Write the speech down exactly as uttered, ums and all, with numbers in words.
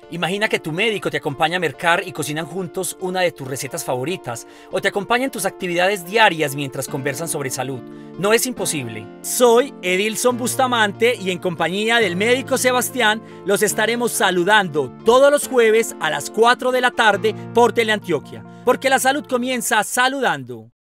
Imagina que tu médico te acompaña a mercar y cocinan juntos una de tus recetas favoritas, o te acompaña en tus actividades diarias mientras conversan sobre salud. No es imposible. Soy Edilson Bustamante y en compañía del médico Sebastián los estaremos saludando todos los jueves a las cuatro de la tarde por Teleantioquia, porque la salud comienza saludando.